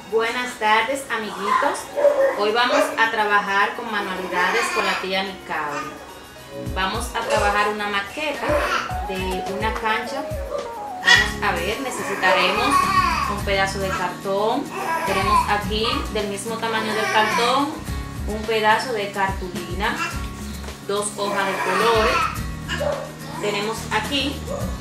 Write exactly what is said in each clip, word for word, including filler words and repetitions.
Buenas tardes, amiguitos. Hoy vamos a trabajar con manualidades con la tía Nicole. Vamos a trabajar una maqueta de una cancha. Vamos a ver, necesitaremos un pedazo de cartón. Tenemos aquí del mismo tamaño del cartón un pedazo de cartulina, dos hojas de colores. Tenemos aquí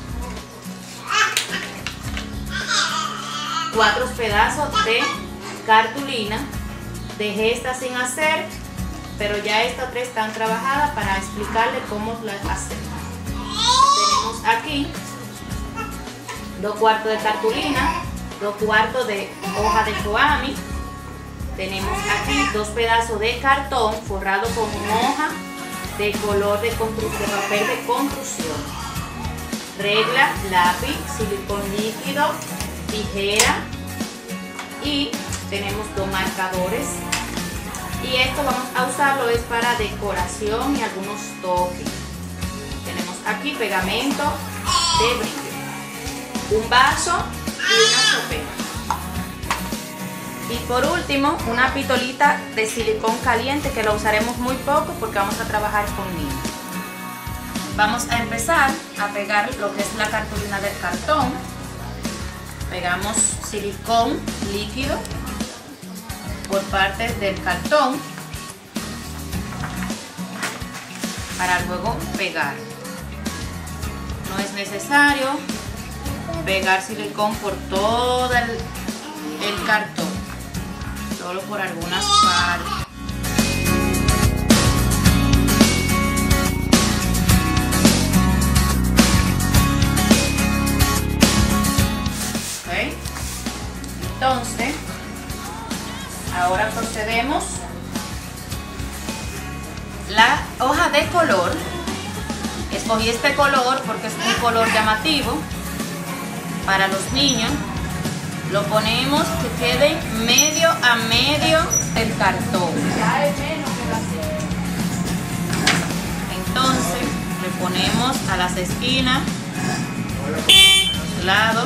cuatro pedazos de cartulina. Dejé esta sin hacer, pero ya estas tres están trabajadas para explicarle cómo las hacemos. Tenemos aquí dos cuartos de cartulina, dos cuartos de hoja de foamy. Tenemos aquí dos pedazos de cartón forrado con hoja de color de, de papel de construcción, regla, lápiz, silicón líquido, tijera y tenemos dos marcadores. Y esto vamos a usarlo es para decoración y algunos toques. Tenemos aquí pegamento de brillo, un vaso y una sopera. Y por último, una pitolita de silicón caliente que lo usaremos muy poco porque vamos a trabajar con niños. Vamos a empezar a pegar lo que es la cartulina del cartón. Pegamos silicón líquido por partes del cartón para luego pegar. No es necesario pegar silicón por todo el, el cartón, solo por algunas partes. ¿Okay? Entonces, ahora procedemos. La hoja de color, escogí este color porque es un color llamativo para los niños. Lo ponemos que quede medio a medio el cartón. Entonces le ponemos a las esquinas, a los lados.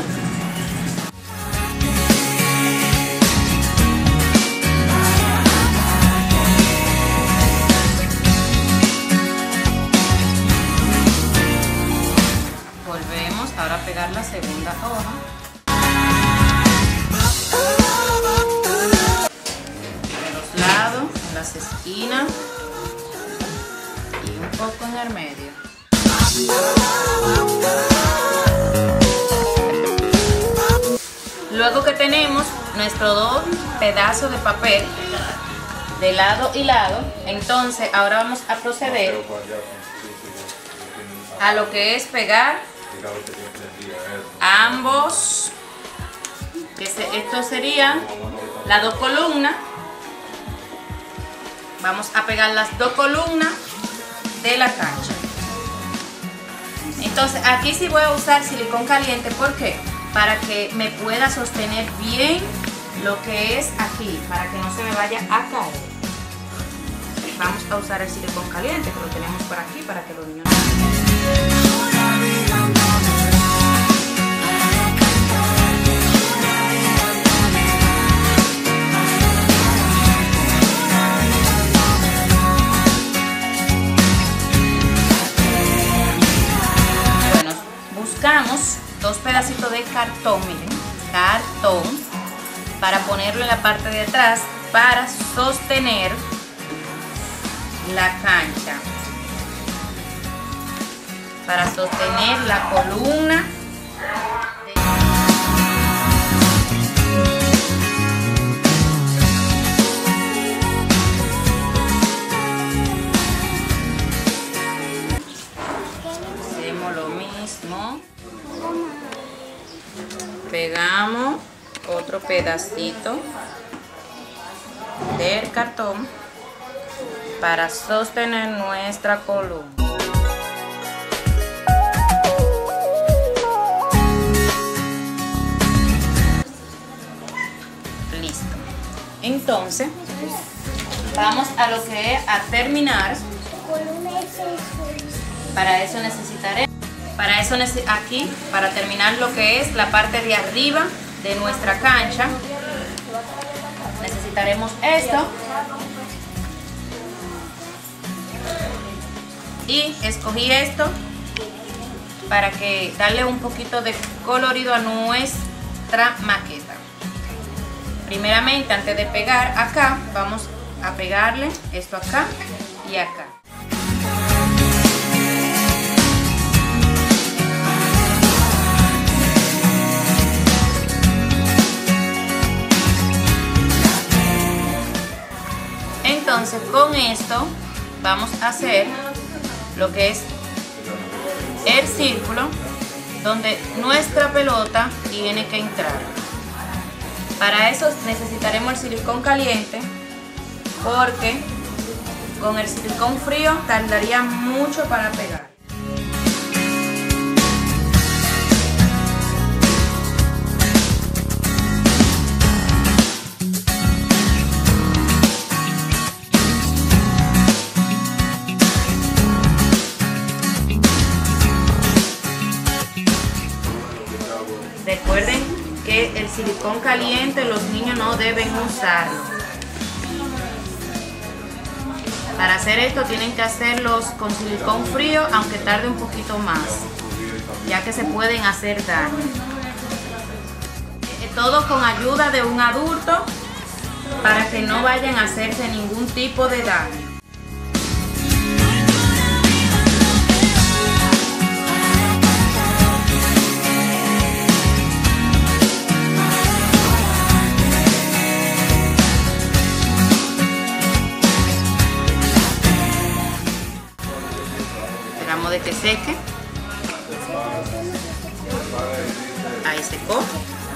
Volvemos ahora a pegar la segunda hoja. En las esquinas y un poco en el medio. Luego que tenemos nuestros dos pedazos de papel de lado y lado, entonces ahora vamos a proceder a lo que es pegar ambos, que se, esto sería las dos columnas. Vamos a pegar las dos columnas de la cancha. Entonces aquí sí voy a usar silicón caliente. ¿Por qué? Para que me pueda sostener bien lo que es aquí, para que no se me vaya a caer. Vamos a usar el silicón caliente que lo tenemos por aquí para que los niños no... Buscamos dos pedacitos de cartón, miren, cartón, para ponerlo en la parte de atrás para sostener la cancha, para sostener la columna. Hacemos lo mismo. Pegamos otro pedacito del cartón para sostener nuestra columna. Listo. Entonces, vamos a lo que es a terminar. Para eso necesitaré Para eso aquí, para terminar lo que es la parte de arriba de nuestra cancha, necesitaremos esto. Y escogí esto para que darle un poquito de colorido a nuestra maqueta. Primeramente, antes de pegar acá, vamos a pegarle esto acá y acá. Entonces con esto vamos a hacer lo que es el círculo donde nuestra pelota tiene que entrar. Para eso necesitaremos el silicón caliente, porque con el silicón frío tardaría mucho para pegar. Recuerden que el silicón caliente los niños no deben usarlo. Para hacer esto tienen que hacerlos con silicón frío, aunque tarde un poquito más, ya que se pueden hacer daño. Todo con ayuda de un adulto para que no vayan a hacerse ningún tipo de daño. De que seque. Ahí secó.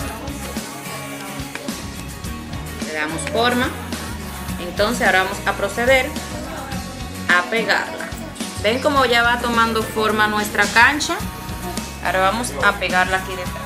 Le damos forma. Entonces ahora vamos a proceder a pegarla. Ven cómo ya va tomando forma nuestra cancha. Ahora vamos a pegarla aquí detrás.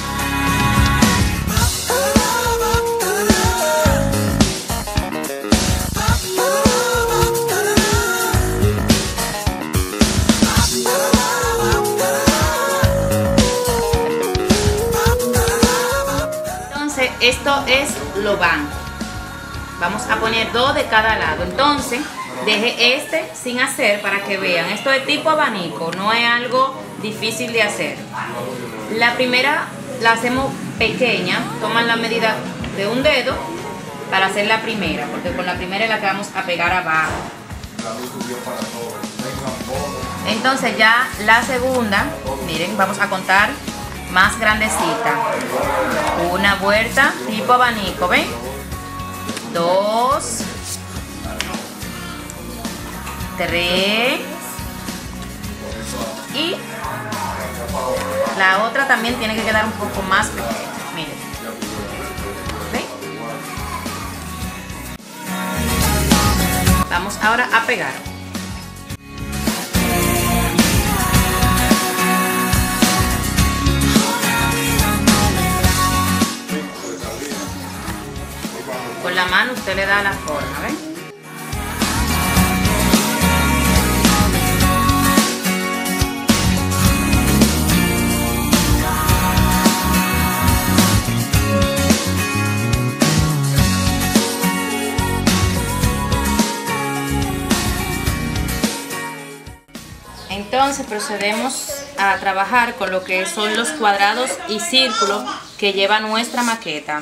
Esto es lo van. Vamos a poner dos de cada lado. Entonces dejé este sin hacer para que vean. Esto es tipo abanico, no es algo difícil de hacer. La primera la hacemos pequeña. Toman la medida de un dedo para hacer la primera, porque con la primera es la que vamos a pegar abajo. Entonces ya la segunda, miren, vamos a contar más grandecita. Una vuelta tipo abanico, ¿ven? Dos, tres, y la otra también tiene que quedar un poco más pequeña. Miren, ¿ven? Vamos ahora a pegar. Con la mano usted le da la forma, ¿ven? Entonces procedemos a trabajar con lo que son los cuadrados y círculos que lleva nuestra maqueta.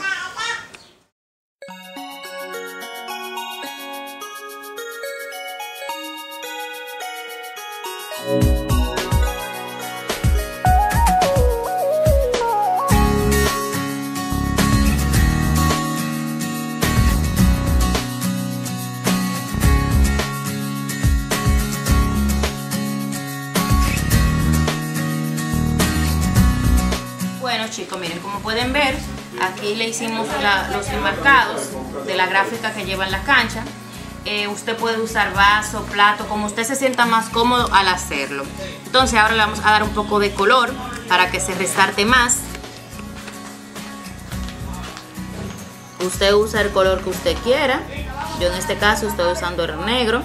Bueno chicos, miren, como pueden ver, aquí le hicimos la, los enmarcados de la gráfica que lleva en la cancha. Eh, usted puede usar vaso, plato, como usted se sienta más cómodo al hacerlo. Entonces ahora le vamos a dar un poco de color para que se resalte más. Usted usa el color que usted quiera. Yo en este caso estoy usando el negro.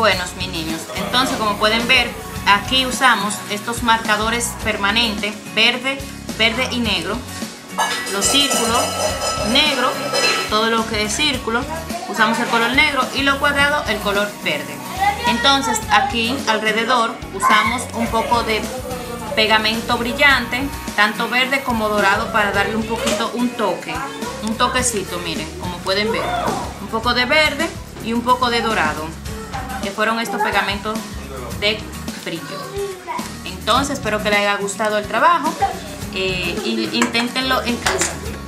Buenos, mis niños, entonces como pueden ver, aquí usamos estos marcadores permanentes, verde, verde y negro. Los círculos, negro, todo lo que es círculo, usamos el color negro, y los cuadrados, el color verde. Entonces aquí alrededor usamos un poco de pegamento brillante, tanto verde como dorado, para darle un poquito, un toque, un toquecito, miren, como pueden ver, un poco de verde y un poco de dorado, que fueron estos pegamentos de brillo. Entonces espero que les haya gustado el trabajo, eh, y inténtenlo en casa.